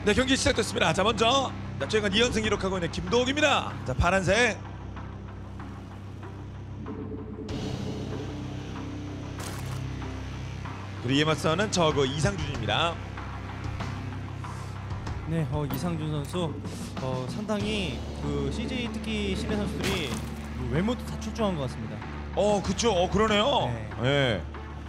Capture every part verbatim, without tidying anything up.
네, 경기 시작됐습니다. 자, 먼저 최근 이 연승 기록하고 있는 김도욱입니다. 자, 파란색. 그리고 이에 맞서는 저그 이상준입니다. 네, 어, 이상준 선수 어, 상당히 그 씨제이 특히 신의 선수들이 그 외모도 다 출중한 것 같습니다. 어, 그쵸. 어, 그러네요. 네. 네.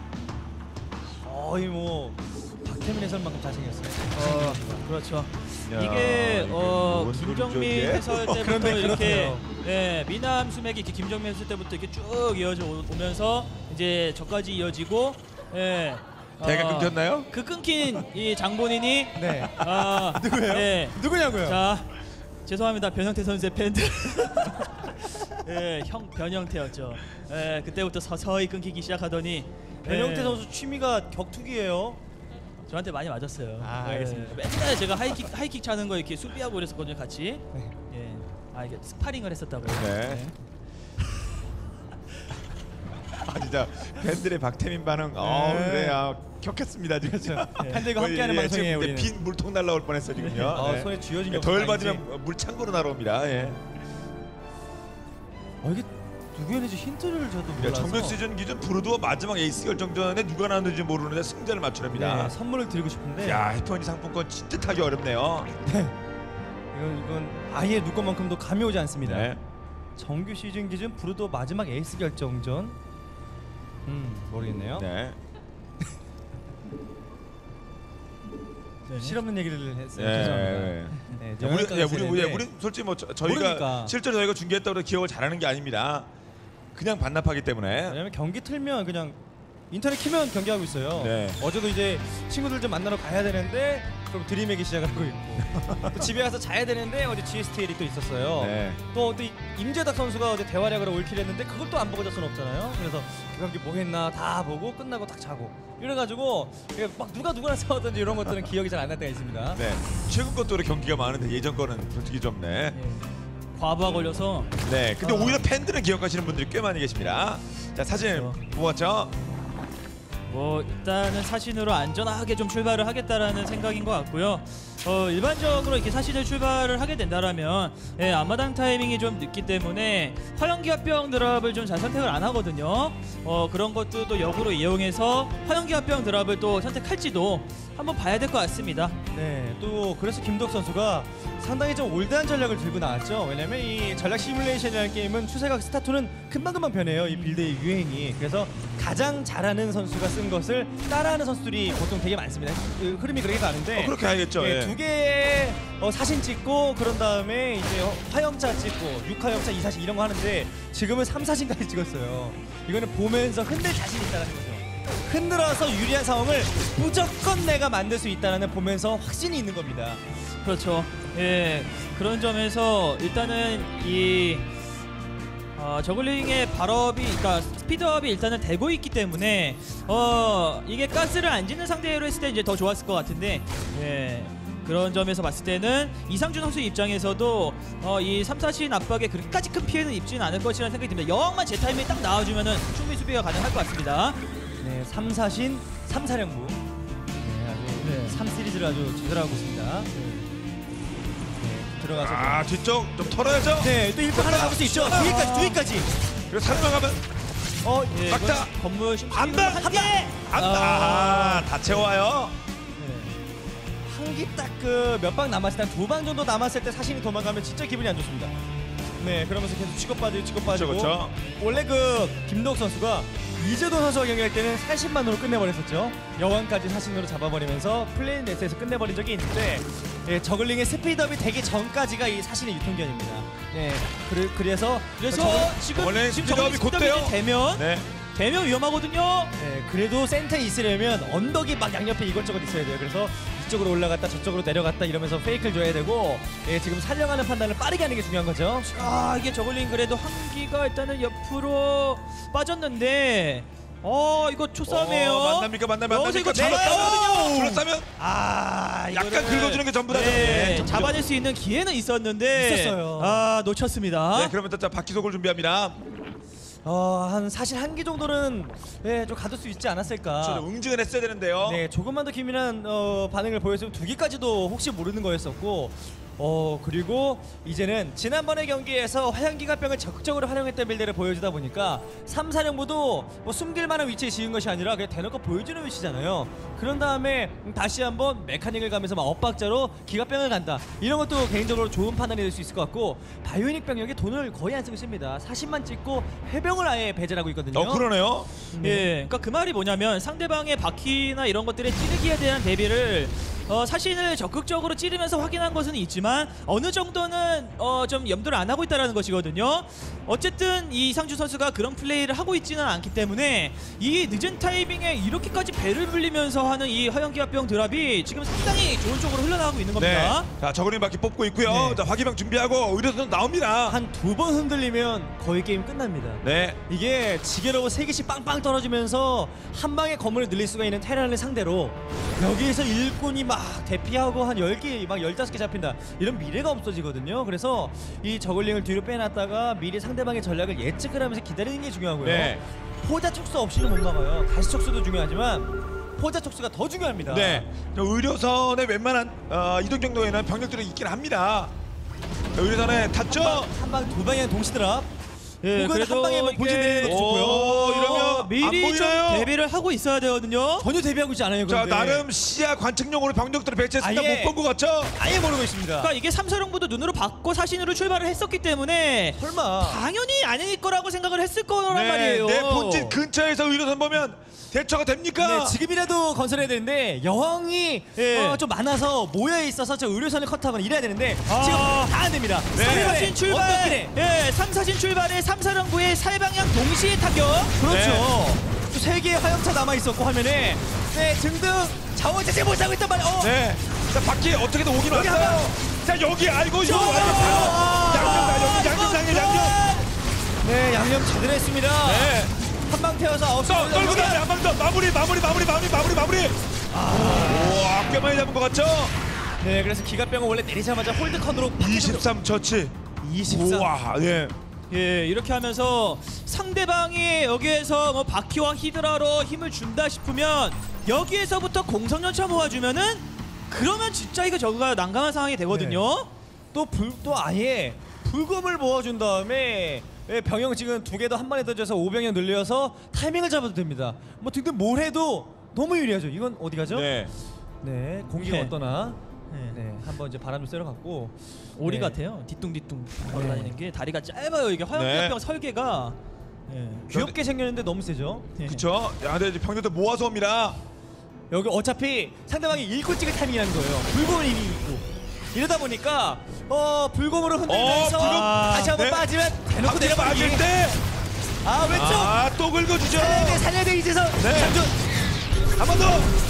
거의 뭐 박태민 해설만큼 잘생겼어요. 어, 그렇죠. 야, 이게 어, 뭔 김정민 소리죠, 이게? 해설 때부터 그런데 이렇게 그렇대요. 예, 미남 수맥이 이렇게 김정민 해설 때부터 이렇게 쭉 이어져 오- 오면서 이제 저까지 이어지고 예. 대가 어, 끊겼나요? 그 끊긴 이 장본인이 네. 아, 누구예요? 예. 누구냐고요? 자, 죄송합니다. 변형태 선수의 팬들. 예, 형 변형태였죠. 예, 그때부터 서서히 끊기기 시작하더니 변형태 예, 선수 취미가 격투기예요. 저한테 많이 맞았어요. 아, 예, 알겠습니다. 맨날 제가 하이킥 하이킥 차는 거 이렇게 수비하고 그랬었거든요, 같이. 네. 예. 아, 이게 스파링을 했었다고요. 네. 아, 진짜 팬들의 박태민 반응. 어, 네. 그래. 아, 격했습니다, 지금. 네. 팬들과 함께하는 예, 방송이에요, 지금 우리는. 빈 물통 날라올 뻔했어 지금요. 아, 네. 손에 쥐어진 예, 게 덜 아니지. 받으면 물 창고로 날아옵니다. 예. 어, 이게 누구였는지 힌트를 저도 예, 몰라서. 정규 시즌 기준 브루드와 마지막 에이스 결정전에 누가 나왔는지 모르는데 승자를 맞추랍니다. 네, 선물을 드리고 싶은데 야, 해피원이 상품권 진짜 타기 어렵네요. 이건, 이건 아예 누구만큼도 감이 오지 않습니다. 네. 정규 시즌 기준 브루도 마지막 에이스 결정전. 음, 모르겠네요. 네. 네. 실없는 얘기를 했어요. 예. 죄송합니다. 네. 네, 야, 우리, 예, 우리, 우리, 영향가가 우리 솔직히 뭐 저, 저희가 모르니까. 실제로 저희가 중계했다고 해서 기억을 잘하는 게 아닙니다. 그냥 반납하기 때문에. 왜냐면 경기 틀면 그냥 인터넷 키면 경기하고 있어요. 네. 어제도 이제 친구들 좀 만나러 가야 되는데 그럼 드림에게 시작을 하고 있고 또 집에 가서 자야 되는데 어제 지에스티엘이 또 있었어요. 네. 또, 또 이- 임재덕 선수가 어제 대활약으로 올킬했는데 그걸 또 안 보고 잘 수는 없잖아요. 그래서 그 경기 뭐 했나 다 보고 끝나고 딱 자고 이래가지고 이게 막 누가 누구랑 싸웠던지 이런 것들은 기억이 잘 안 날 때가 있습니다. 네. 최근 것도 경기가 많은데 예전 거는 솔직히 좀 네. 예. 과부하 걸려서 네. 근데 아. 오히려 팬들은 기억하시는 분들이 꽤 많이 계십니다. 자, 사진 그렇죠. 보았죠? 뭐 일단은 사신으로 안전하게 좀 출발을 하겠다라는 생각인 것 같고요. 어, 일반적으로 이렇게 사신을 출발을 하게 된다라면 예, 앞마당 타이밍이 좀 늦기 때문에 화염기압병 드랍을 좀 잘 선택을 안 하거든요. 어, 그런 것들도 역으로 이용해서 화염기압병 드랍을 또 선택할지도 한번 봐야 될 것 같습니다. 네, 또 그래서 김덕 선수가 상당히 좀 올드한 전략을 들고 나왔죠. 왜냐면 이 전략 시뮬레이션이라는 게임은 추세각 스타투는 금방금방 변해요. 이 빌드의 유행이. 그래서 가장 잘하는 선수가 쓴 것을 따라하는 선수들이 보통 되게 많습니다. 그 흐름이 그렇게 가는데 어, 그렇게 해야겠죠. 예, 예. 두 개의 어, 사신 찍고 그런 다음에 이제 어, 화염차 찍고 육 화염차 이 사신 이런 거 하는데 지금은 삼 사신까지 찍었어요. 이거는 보면서 흔들 자신 있다는 거죠. 흔들어서 유리한 상황을 무조건 내가 만들 수 있다는 보면서 확신이 있는 겁니다. 그렇죠. 예, 그런 점에서 일단은 이 어, 저글링의 발업이, 그러니까 스피드업이 일단은 되고 있기 때문에 어 이게 가스를 안 짓는 상대로 했을 때 이제 더 좋았을 것 같은데, 예. 그런 점에서 봤을 때는 이상준 선수 입장에서도 어, 이 삼, 사신 압박에 그렇게까지 큰 피해는 입지는 않을 것이라는 생각이 듭니다. 여왕만 제 타이밍에 딱 나와주면은 충분히 수비가 가능할 것 같습니다. 네, 삼 사신 삼 사령부. 네, 아주 네. 삼 시리즈를 아주 제대로 하고 있습니다. 네, 들어가서 아, 뒤쪽 좀 털어야죠. 네, 또 일꾼 하나 잡을 수 있죠. 두 개까지, 두 개까지. 그리고 사령하면 어, 예, 박자! 이건 건물 심시티로 안다! 한 개! 안 아, 다 채워와요. 한기 딱 그 몇 방 남았을 때 두 방 정도 남았을 때 사신이 도망가면 진짜 기분이 안 좋습니다. 네, 그러면서 계속 치고빠지고 치고빠지고. 그렇죠, 그렇죠. 원래 그 김덕 선수가 이재동 선수와 경기할 때는 사신만으로 끝내버렸었죠. 여왕까지 사신으로 잡아버리면서 플레인 네스에서 끝내버린 적이 있는데, 예, 저글링의 스피드업이 되기 전까지가 이 사신의 유통기한입니다. 네, 그래, 그래서 그래서 저글- 지금 원래 지금 스피드업이 저글링 곧돼요. 스피드업이 되면 네. 되면 위험하거든요. 네, 그래도 센터에 있으려면 언덕이 막 양옆에 이것저것 있어야 돼요. 그래서 이쪽으로 올라갔다 저쪽으로 내려갔다 이러면서 페이크를 줘야 되고, 예, 지금 살려가는 판단을 빠르게 하는 게 중요한 거죠. 아, 이게 저글링 그래도 한기가 일단은 옆으로 빠졌는데, 어 이거 초싸움이에요. 어, 만납니까 만나면 여기서 만납니까? 이거 잡아요. 둘러싸면 아, 약간 이거를- 긁어주는 게 전부다. 네, 좀 잡아낼 수 있는 기회는 있었는데 있었어요. 아, 놓쳤습니다. 네, 그러면 자 바퀴속을 준비합니다. 어, 한 사실 한 기 정도는 예, 좀 가둘 수 있지 않았을까. 저 응징을 했어야 되는데요. 네, 조금만 더 기민한 어, 반응을 보였으면 두 개까지도 혹시 모르는 거였었고, 어 그리고 이제는 지난번의 경기에서 화양기가병을 적극적으로 활용했던 빌드를 보여주다 보니까 삼사령부도 뭐 숨길 만한 위치에 지은 것이 아니라 그냥 대놓고 보여주는 위치잖아요. 그런 다음에 다시 한번 메카닉을 가면서 막 엇박자로 기가병을 간다, 이런 것도 개인적으로 좋은 판단이 될 수 있을 것 같고, 바이오닉 병력에 돈을 거의 안 쓰고 있습니다. 사십만 찍고 해병을 아예 배제하고 있거든요. 어 그러네요. 예, 그러니까 그 말이 뭐냐면 상대방의 바퀴나 이런 것들의 찌르기에 대한 대비를 어, 사실을 적극적으로 찌르면서 확인한 것은 있지만 어느 정도는 어, 좀 염두를 안 하고 있다는 것이거든요. 어쨌든 이 이상준 선수가 그런 플레이를 하고 있지는 않기 때문에 이 늦은 타이밍에 이렇게까지 배를 불리면서 하는 이 화염기갑병 드랍이 지금 상당히 좋은 쪽으로 흘러나가고 있는 네. 겁니다. 자 저그린 바퀴 뽑고 있고요. 네. 자 화기병 준비하고 의료선 나옵니다. 한 두 번 흔들리면 거의 게임 끝납니다. 네. 이게 지게로고 세 개씩 빵빵 떨어지면서 한 방에 건물을 늘릴 수가 있는 테란을 상대로 여기에서 일꾼이 막 대피하고 한 열 개, 막 열다섯 개 잡힌다, 이런 미래가 없어지거든요. 그래서 이 저글링을 뒤로 빼놨다가 미리 상대방의 전략을 예측을 하면서 기다리는 게 중요하고요. 네. 포자 촉수 없이는 못 막아요. 가시 촉수도 중요하지만 포자 촉수가 더 중요합니다. 네. 저 의료선의 웬만한 어, 이동 경로에는 병력들이 있긴 합니다. 자, 의료선에 탔죠. 한방 두 방향 동시 드랍. 예, 혹은 한 방에 뭐 본진 내리는 것도 좋고요. 오, 이러면 어, 미리 안 좀 보이나요? 대비를 하고 있어야 되거든요. 전혀 대비하고 있지 않아요. 자 그런데. 나름 시야 관측용으로 병력들을 배치했습니다. 아예. 못 본 것 같죠? 아예 모르고 있습니다. 그러니까 이게 삼사령부도 눈으로 받고 사신으로 출발을 했었기 때문에 설마. 당연히 아닐 거라고 생각을 했을 거란 말이에요. 내 본진 근처에서 의료선 보면 대처가 됩니까? 네, 지금이라도 건설해야 되는데 여왕이 예. 어, 좀 많아서 모여 있어서 저 의료선을 컷하거나 이래야 되는데 아. 지금 다 안 됩니다. 네. 삼사신 출발, 어떻게 예, 삼사신 출발에 삼사령부의 살방향 동시에 타격. 그렇죠. 네. 또 세 개의 화염차 남아 있었고 화면에 네 등등 자원 제재 못하고 있단 말이야. 어. 네. 자 바퀴 어떻게든 오긴 여기 왔어요. 하나. 자 여기 알고 있어. 아. 양념 여기 양념장에 양념. 네, 양념 제대로 했습니다. 네. 한 방 태워서 아홉 시. 또 떨고 다니 한방 더 마무리 마무리 마무리 마무리 마무리 마무리. 오, 꽤 많이 잡은 것 같죠? 네, 그래서 기갑병은 원래 내리자마자 홀드컨으로 이십삼 처치. 이십삼. 우와, 예. 예, 이렇게 하면서 상대방이 여기에서 뭐 바퀴와 히드라로 힘을 준다 싶으면 여기에서부터 공성연차 모아주면은 그러면 진짜 이거 저거가 난감한 상황이 되거든요. 또 불 또 아예 불검을 모아준 다음에 예, 병영 지금 두 개도 한 번에 던져서 오병영 늘려서 타이밍을 잡아도 됩니다. 뭐 등등 뭘 해도 너무 유리하죠. 이건 어디 가죠? 네. 네, 공기가 네. 어떠나? 네. 네, 한번 이제 바람 좀 쐬러 갔고. 오리 네. 같아요. 뒤뚱뒤뚱 걸어다니는 게 다리가 짧아요. 이게 화염병 네. 설계가. 예. 귀엽게 생겼는데 너무 세죠. 예. 그쵸? 야, 근데 이제 병력들 모아서 옵니다. 여기 어차피 상대방이 일꾼 찍을 타이밍이라는 거예요. 불곰을 이미 있고. 이러다 보니까 어 불곰으로 흔들면서 어, 불곰. 다시 한번 네. 빠지면 대놓고 바퀴가 내려버리기. 맞을 때. 아 왼쪽. 아, 또 긁어주죠. 살려야 돼, 살려야 돼 이제서. 네. 장준. 한 번 더.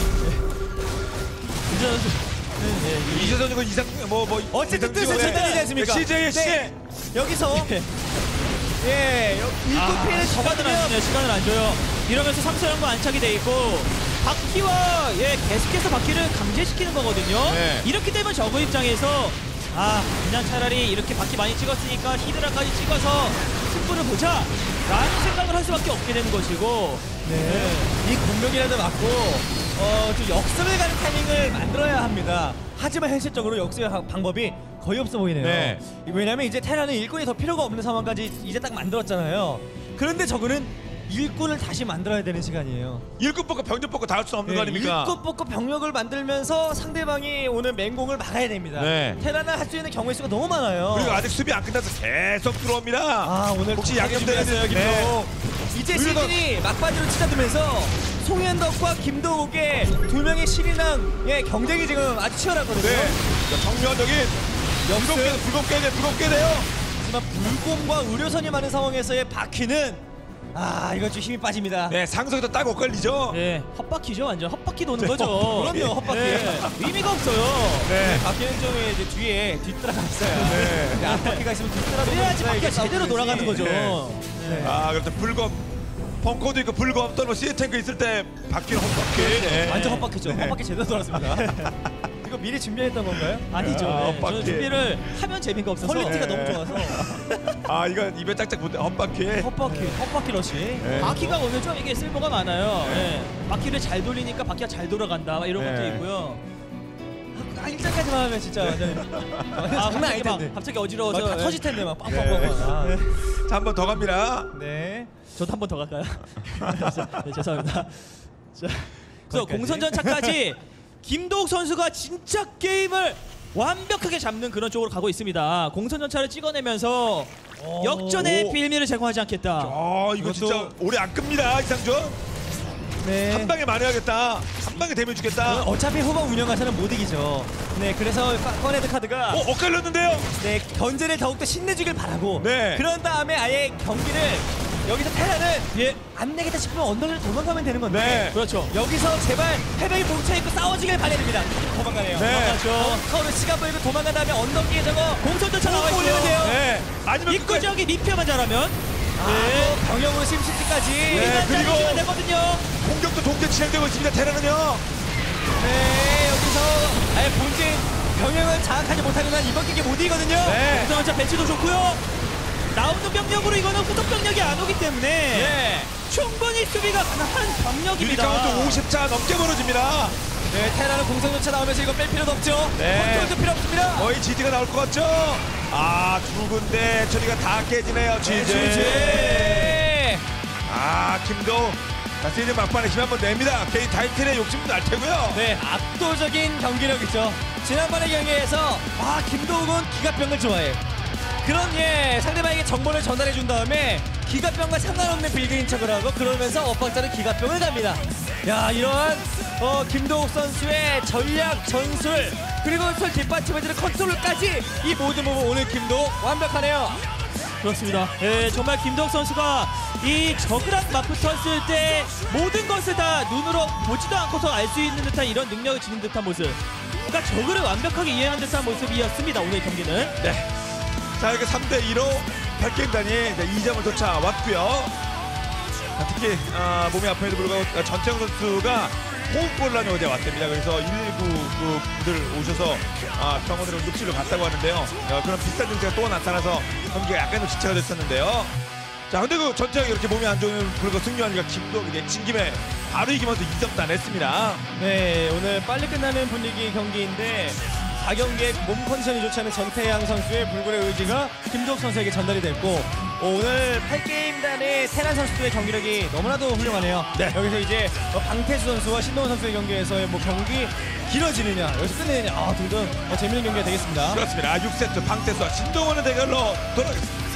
이제 네, 이재선 이거 이상 뭐 뭐 어쨌든 뜻은 전달이지 않습니까? 씨제이 씨. 네. 여기서 예, 여- 일꾼 아, 피해를 더 시간을 안 받으면 주네요. 시간을 안 줘요. 이러면서 삼사령부 안착이 돼 있고 바퀴와 예 계속해서 바퀴를 강제시키는 거거든요. 네. 이렇게 되면 저그 입장에서 아 그냥 차라리 이렇게 바퀴 많이 찍었으니까 히드라까지 찍어서 승부를 보자 라는 생각을 할 수밖에 없게 되는 것이고 네. 이 공격이라도 맞고 어, 좀 역습을 가는 타이밍을 만들어야 합니다. 하지만 현실적으로 역습의 하- 방법이 거의 없어 보이네요. 네. 왜냐면 이제 테라는 일꾼이 더 필요가 없는 상황까지 이제 딱 만들었잖아요. 그런데 저거는 일꾼을 다시 만들어야 되는 시간이에요. 일꾼 뽑고 병력 뽑고 다 할 수 없는 거 아닙니까? 일꾼 뽑고 병력을 만들면서 상대방이 오는 맹공을 막아야 됩니다. 네. 테라는 할 수 있는 경우의 수가 너무 많아요. 그리고 아직 수비 안 끝나서 계속 들어옵니다. 아 오늘 혹시 독하게 양념되는 준비했어요, 네. 김도욱. 이제 그리고- 시즌이 막바지로 치닫으면서 송현덕과 김도욱의 두 명의 신인왕의 경쟁이 지금 아주 치열하거든요. 네. 자, 정면적인 불겁게 불겁게 돼 불겁게 돼요. 하지만 불곰과 의료선이 많은 상황에서의 바퀴는 아 이거 좀 힘이 빠집니다. 네, 상석에서 딱 엇갈리죠. 예 헛바퀴죠 완전 헛바퀴 도는 거죠. 그럼요, 헛바퀴. 예, 의미가 없어요. 네. 바퀴는 좀 이제 뒤에 뒤뜰아가 있어요. 네. 근데 앞바퀴가 있으면 뒤뜰아도 그래야지 바퀴가 제대로 돌아가는 거죠. 네. 네. 아, 그렇죠. 불검 벙커도 있고 불검 또는 뭐 시에탱크 있을 때 바퀴는 헛바퀴. 네. 완전 헛바퀴죠. 네. 헛바퀴 제대로 돌았습니다. 이거 미리 준비했던 건가요? 아니죠. 아, 네. 엇바퀴. 저는 준비를 하면 재미가 없어서 퀄리티가 네. 너무 좋아서. 아 이건 입에 짝짝 붙어 헛바퀴. 헛바퀴, 헛바퀴 러시. 네. 바퀴가 오늘 좀 이게 쓸모가 많아요. 네. 바퀴를 잘 돌리니까 바퀴가 잘 돌아간다 막 이런 네. 것도 있고요. 아, 일 장까지만 하면 진짜 완전 아, 장난 아닐 막 텐데. 갑자기 막 어지러워서 다 네. 터질 텐데 막 네. 빵빵빵빵. 아, 자 한 번 더 갑니다. 네. 저도 한 번 더 갈까요? 네, 죄송합니다. 자, 그래서 거기까지. 공선전차까지 김도욱 선수가 진짜 게임을 완벽하게 잡는 그런 쪽으로 가고 있습니다. 공선전차를 찍어내면서 오. 역전의 오. 빌미를 제공하지 않겠다. 아 이거 이것도- 진짜 오래 안 끕니다 이상준. 네. 한 방에 만회하겠다. 한 방에 되면 주겠다. 어, 어차피 후반 운영가서는 못 이기죠. 네, 그래서 파- 꺼내드 카드가 어 엇갈렸는데요. 네 견제를 더욱더 신내주길 바라고. 네. 그런 다음에 아예 경기를 여기서 테라는 예, 안 내겠다 싶으면 언덕을 도망가면 되는 건데. 네. 그렇죠. 여기서 제발 패배에 뭉쳐있고 싸워주길 바라야 됩니다. 도망가네요. 네. 도망가죠. 서로 시간 벌고 도망간 다음에 언덕 위에 저거 공선전차 나와 올리면 있고요. 돼요. 네. 아니면 입구 지역이 리페어만 잘하면 아, 네. 또 병영으로 심시티까지. 네, 그리고- 시간 되거든요. 공격도 동계 진행되고 있습니다. 테라는요. 네, 여기서 아예 본진 병영을 장악하지 못하는 한 이번 경기 못 이기거든요. 네. 공선전차 배치도 좋고요. 나오는 병력으로 이거는 후속 병력이 안 오기 때문에 네. 충분히 수비가 가능한 병력입니다. 유리카운트 오십 차 넘게 벌어집니다. 네, 테라는 공성전차 나오면서 이거 뺄 필요도 없죠. 네. 컨트롤도 필요 없습니다. 거의 지지가 나올 것 같죠? 아, 두 군데 처리가 다 깨지네요, 지지. 지지. 아, 김도 자, 시즌 막판에 힘 한번 냅니다. 개인 타이틀의 욕심도 날 테고요. 네, 압도적인 경기력이죠. 지난번의 경기에서 아 김도욱은 기갑병을 좋아해. 그런 예 상대방에게 정보를 전달해 준 다음에 기갑병과 상관없는 빌드인 척을 하고 그러면서 엇박자는 기갑병을 갑니다. 야 이러한 어, 김도욱 선수의 전략 전술 그리고 설 뒷받침해주는 컨트롤까지 이 모든 부분 오늘 김도욱 완벽하네요. 그렇습니다. 예, 정말 김도욱 선수가 이 저그랑 맞붙었을 때 모든 것을 다 눈으로 보지도 않고서 알 수 있는 듯한 이런 능력을 지닌 듯한 모습. 그러니까 저그를 완벽하게 이해한 듯한 모습이었습니다. 오늘 경기는. 네. 자, 이렇게 삼 대 이로 팔 게임단이 이 점을 쫓아왔고요. 자, 특히 아, 몸이 아픔에도 불구하고 전태영 선수가 호흡곤란이 어제 왔답니다. 그래서 일일구 그 분들 오셔서 아, 병원으로 응급실로 갔다고 하는데요. 어, 그런 비슷한 증세가 또 나타나서 경기가 약간 좀 지체가 됐었는데요. 자, 근데 그 전태영이 이렇게 몸이 안 좋은 불구하고 승리하니까 김도욱이 내친 김에 바로 이기면서 이 점 따냈습니다. 네, 오늘 빨리 끝나는 분위기 경기인데 사 경기에 몸 컨디션이 좋지 않은 전태양 선수의 불굴의 의지가 김도욱 선수에게 전달이 됐고 어, 오늘 팔 게임단의 테란 선수들의 경기력이 너무나도 훌륭하네요. 네. 여기서 이제 어, 방태수 선수와 신동원 선수의 경기에서의 뭐 경기 길어지느냐 여기서 끝내느냐 아, 등등 어, 재밌는 경기가 되겠습니다. 그렇습니다. 육 세트 방태수와 신동원의 대결로 돌아가겠습니다.